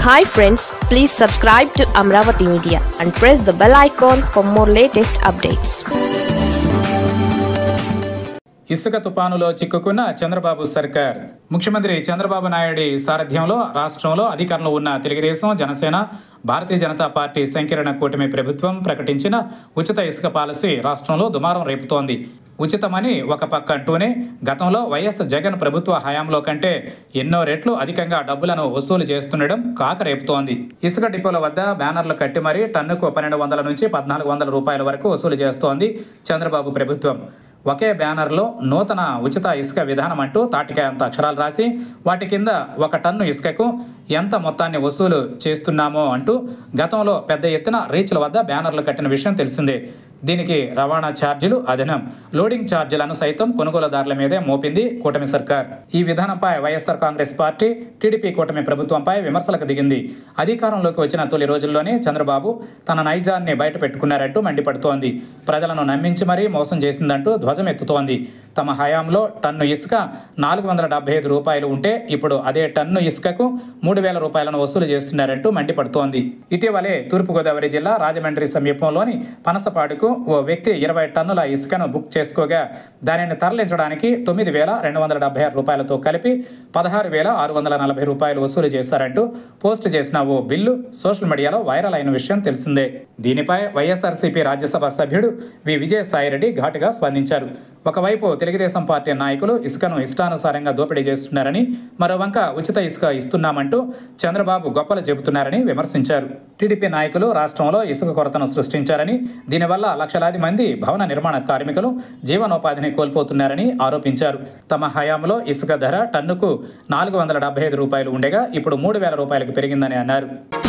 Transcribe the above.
Hi friends, please subscribe to Amravati Media and press the bell icon for more latest updates. ఇసుక తుపానులో చిక్కుకున్న చంద్రబాబు సర్కార్. ముఖ్యమంత్రి చంద్రబాబు నాయుడి సారథ్యంలో రాష్ట్రంలో అధికారంలో ఉన్న తెలుగుదేశం, జనసేన, భారతీయ జనతా పార్టీ సంకీర్ణ కూటమి ప్రభుత్వం ప్రకటించిన ఉచిత ఇసుక పాలసీ రాష్ట్రంలో దుమారం రేపుతోంది. ఉచితమని ఒక పక్క అంటూనే గతంలో వైఎస్ జగన్ ప్రభుత్వ హయాంలో కంటే ఎన్నో రెట్లు అధికంగా డబ్బులను వసూలు చేస్తుండడం కాకరేపుతోంది. ఇసుక డిపోల వద్ద బ్యానర్లు కట్టి మరీ టన్నుకు 1200 నుంచి 1400 రూపాయల వరకు వసూలు చేస్తోంది చంద్రబాబు ప్రభుత్వం. ఒకే బ్యానర్లో నూతన ఉచిత ఇసుక విధానం అంటూ తాటికాయ అంత అక్షరాలు రాసి వాటి కింద ఒక టన్ను ఇసుకకు ఎంత మొత్తాన్ని వసూలు చేస్తున్నామో అంటూ గతంలో పెద్ద ఎత్తున రీచ్ల వద్ద బ్యానర్లు కట్టిన విషయం తెలిసిందే. దీనికి రవాణా ఛార్జీలు అదనం, లోడింగ్ ఛార్జీలను సైతం కొనుగోలుదారుల మీదే మోపింది కూటమి సర్కార్. ఈ విధానంపై వైఎస్ఆర్ కాంగ్రెస్ పార్టీ, టీడీపీ కూటమి ప్రభుత్వంపై విమర్శలకు దిగింది. అధికారంలోకి వచ్చిన తొలి రోజుల్లోనే చంద్రబాబు తన నైజాన్ని బయట పెట్టుకున్నారంటూ మండిపడుతోంది. ప్రజలను నమ్మించి మరీ మోసం చేసిందంటూ ధ్వజమెత్తుతోంది. తమ హయాంలో టన్ను ఇసుక 475 రూపాయలు ఉంటే ఇప్పుడు అదే టన్ను ఇసుకకు 3000 రూపాయలను వసూలు చేస్తున్నారంటూ మండిపడుతోంది. ఇటీవలే తూర్పుగోదావరి జిల్లా రాజమండ్రి సమీపంలోని పనసపాడుకు ఓ వ్యక్తి 20 టన్నుల ఇసుకను బుక్ చేసుకోగా దానిని తరలించడానికి 9276 రూపాయలతో కలిపి 16640 రూపాయలు వసూలు చేశారంటూ పోస్టు చేసిన ఓ బిల్లు సోషల్ మీడియాలో వైరల్ అయిన విషయం తెలిసిందే. దీనిపై వైఎస్ఆర్సీపీ రాజ్యసభ సభ్యుడు విజయసాయిరెడ్డి ఘాటుగా స్పందించారు. ఒకవైపు తెలుగుదేశం పార్టీ నాయకులు ఇసుకను ఇష్టానుసారంగా దోపిడీ చేస్తున్నారని, మరోవంక ఉచిత ఇసుక ఇస్తున్నామంటూ చంద్రబాబు గొప్పలు చెబుతున్నారని విమర్శించారు. టీడీపీ నాయకులు రాష్ట్రంలో ఇసుక కొరతను సృష్టించారని, దీనివల్ల లక్షలాది మంది భవన నిర్మాణ కార్మికులు జీవనోపాధిని కోల్పోతున్నారని ఆరోపించారు. తమ హయాంలో ఇసుక ధర టన్నుకు 475 రూపాయలు ఉండగా ఇప్పుడు 3000 రూపాయలకు పెరిగిందని అన్నారు.